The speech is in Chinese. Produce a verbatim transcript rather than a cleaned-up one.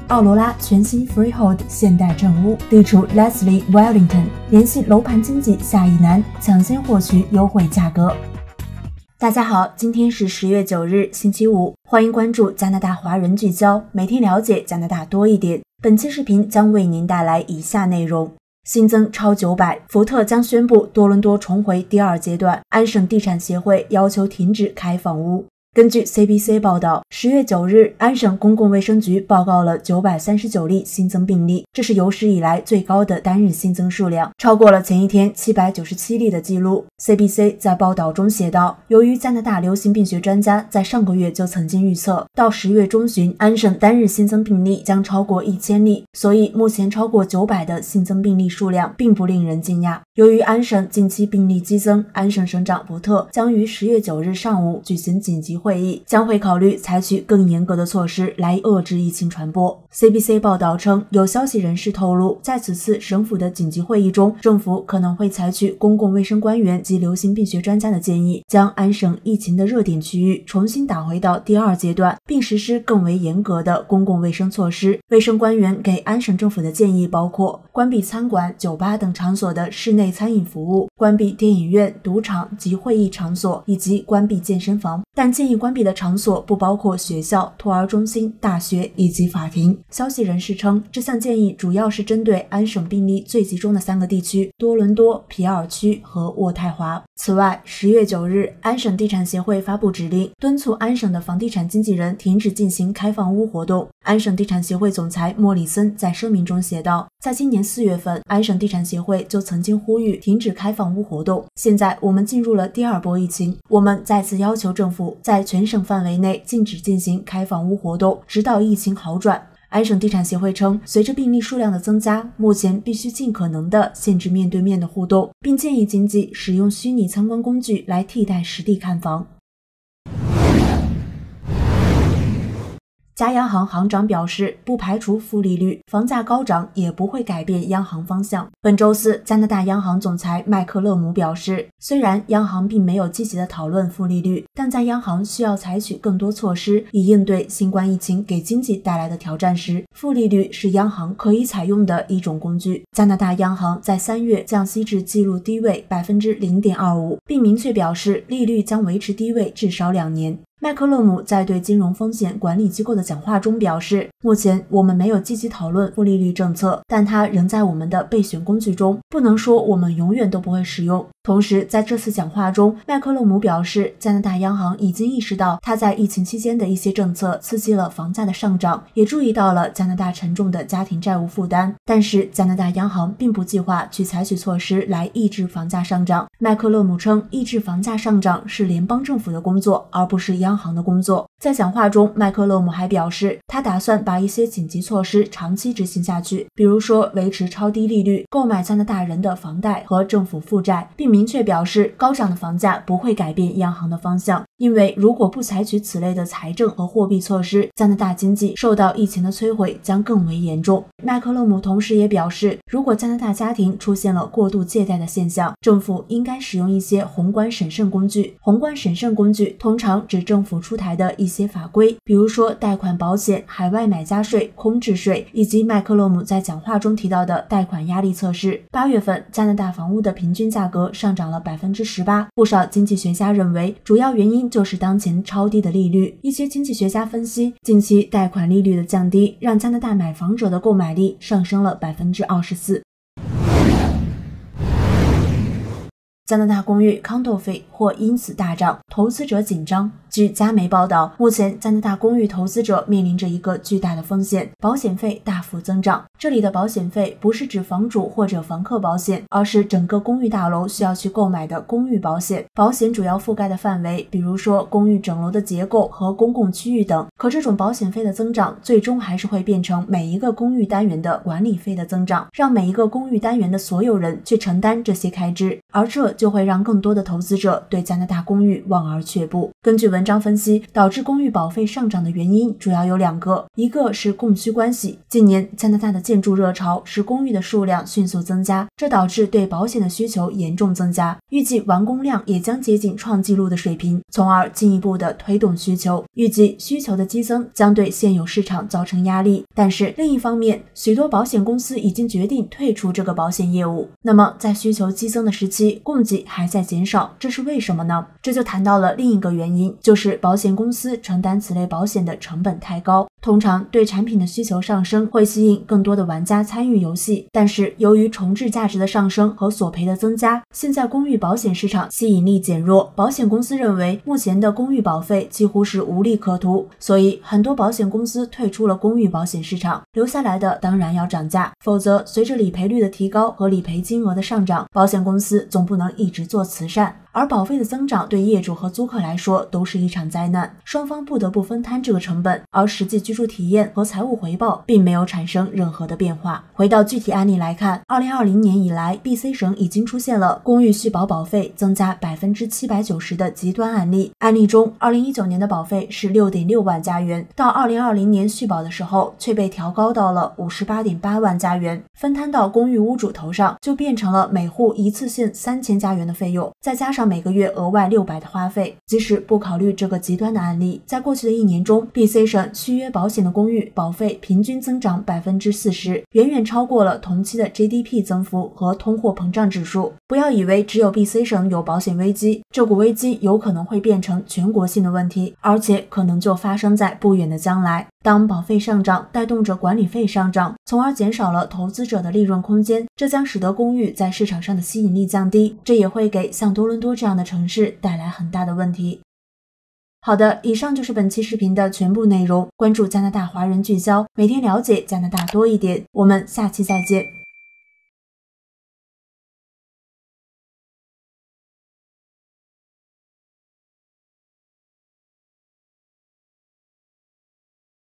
奥罗拉全新 Freehold 现代正屋，地处 Leslie Wellington， 联系楼盘经济下一难，抢先获取优惠价格。大家好，今天是十月九日，星期五，欢迎关注加拿大华人聚焦，每天了解加拿大多一点。本期视频将为您带来以下内容：新增超九百，福特将宣布多伦多重回第二阶段，安省地产协会要求停止开房屋。根据 C B C 报道，十月九日，安省公共卫生局报告了九百三十九例新增病例，这是有史以来最高的单日新增数量，超过了前一天七百九十七例的记录。C B C 在报道中写道，由于加拿大流行病学专家在上个月就曾经预测，到十月中旬，安省单日新增病例将超过一千例，所以目前超过九百的新增病例数量并不令人惊讶。由于安省近期病例激增，安省省长福特将于十月九日上午举行紧急会议，将会考虑采取更严格的措施来遏制疫情传播。C B C 报道称，有消息人士透露，在此次省府的紧急会议中，政府可能会采取公共卫生官员及流行病学专家的建议，将安省疫情的热点区域重新打回到第二阶段，并实施更为严格的公共卫生措施。卫生官员给安省政府的建议包括关闭餐馆、酒吧等场所的室内餐饮服务，关闭电影院、赌场及会议场所，以及关闭健身房，但建议关闭的场所不包括学校、托儿中心、大学以及法庭。消息人士称，这项建议主要是针对安省病例最集中的三个地区：多伦多、皮尔区和渥太华。此外，十月九日，安省地产协会发布指令，敦促安省的房地产经纪人停止进行开放屋活动。安省地产协会总裁莫里森在声明中写道，在今年四月份，安省地产协会就曾经呼吁停止开放屋活动。现在我们进入了第二波疫情，我们再次要求政府在全省范围内禁止进行开放屋活动，直到疫情好转。安省地产协会称，随着病例数量的增加，目前必须尽可能的限制面对面的互动，并建议经济使用虚拟参观工具来替代实地看房。加央行行长表示，不排除负利率，房价高涨也不会改变央行方向。本周四，加拿大央行总裁麦克勒姆表示，虽然央行并没有积极的讨论负利率，但在央行需要采取更多措施以应对新冠疫情给经济带来的挑战时，负利率是央行可以采用的一种工具。加拿大央行在三月降息至纪录低位 百分之零点二五， 并明确表示利率将维持低位至少两年。麦克勒姆在对金融风险管理机构的讲话中表示，目前我们没有积极讨论负利率政策，但它仍在我们的备选工具中，不能说我们永远都不会使用。同时，在这次讲话中，麦克勒姆表示，加拿大央行已经意识到他在疫情期间的一些政策刺激了房价的上涨，也注意到了加拿大沉重的家庭债务负担，但是加拿大央行并不计划去采取措施来抑制房价上涨。麦克勒姆称，抑制房价上涨是联邦政府的工作，而不是央行的工作。在讲话中，麦克勒姆还表示，他打算把一些紧急措施长期执行下去，比如说维持超低利率、购买加拿大人的房贷和政府负债，并明确表示高涨的房价不会改变央行的方向，因为如果不采取此类的财政和货币措施，加拿大经济受到疫情的摧毁将更为严重。麦克勒姆同时也表示，如果加拿大家庭出现了过度借贷的现象，政府应该使用一些宏观审慎工具。宏观审慎工具通常指政府出台的一些法规，比如说贷款保险、海外买家税、空置税，以及麦克勒姆在讲话中提到的贷款压力测试。八月份，加拿大房屋的平均价格上涨了 百分之十八， 不少经济学家认为，主要原因就是当前超低的利率。一些经济学家分析，近期贷款利率的降低，让加拿大买房者的购买力上升了 百分之二十四。加拿大公寓 condo 费或因此大涨，投资者紧张。据加媒报道，目前加拿大公寓投资者面临着一个巨大的风险，保险费大幅增长。这里的保险费不是指房主或者房客保险，而是整个公寓大楼需要去购买的公寓保险。保险主要覆盖的范围，比如说公寓整楼的结构和公共区域等。可这种保险费的增长，最终还是会变成每一个公寓单元的管理费的增长，让每一个公寓单元的所有人去承担这些开支，而这就会让更多的投资者对加拿大公寓望而却步。根据文章分析，导致公寓保费上涨的原因主要有两个，一个是供需关系。近年加拿大的建筑热潮使公寓的数量迅速增加，这导致对保险的需求严重增加，预计完工量也将接近创纪录的水平，从而进一步的推动需求。预计需求的激增将对现有市场造成压力，但是另一方面，许多保险公司已经决定退出这个保险业务。那么在需求激增的时期，供给还在减少，这是为什么呢？这就谈到了另一个原因，就是保险公司承担此类保险的成本太高。通常对产品的需求上升会吸引更多的玩家参与游戏，但是由于重置价值的上升和索赔的增加，现在公寓保险市场吸引力减弱。保险公司认为目前的公寓保费几乎是无利可图，所以很多保险公司退出了公寓保险市场，留下来的当然要涨价，否则随着理赔率的提高和理赔金额的上涨，保险公司总不能一直做慈善。而保费的增长对业主和租客来说都是一场灾难，双方不得不分摊这个成本，而实际居住体验和财务回报并没有产生任何的变化。回到具体案例来看，二零二零年以来 B C 省已经出现了公寓续保保费增加 百分之七百九十 的极端案例。案例中二零一九年的保费是 六点六万加元，到二零二零年续保的时候却被调高到了 五十八点八万加元，分摊到公寓屋主头上就变成了每户一次性三千加元的费用，再加上每个月额外六百的花费。即使不考虑这个极端的案例，在过去的一年中 B C 省续约保险的公寓保费平均增长 百分之四十， 远远超过了同期的 G D P 增幅和通货膨胀指数。不要以为只有 B C 省有保险危机，这股危机有可能会变成全国性的问题，而且可能就发生在不远的将来。当保费上涨带动着管理费上涨，从而减少了投资者的利润空间，这将使得公寓在市场上的吸引力降低，这也会给像多伦多这样的城市带来很大的问题。好的，以上就是本期视频的全部内容。关注加拿大华人聚焦，每天了解加拿大多一点。我们下期再见。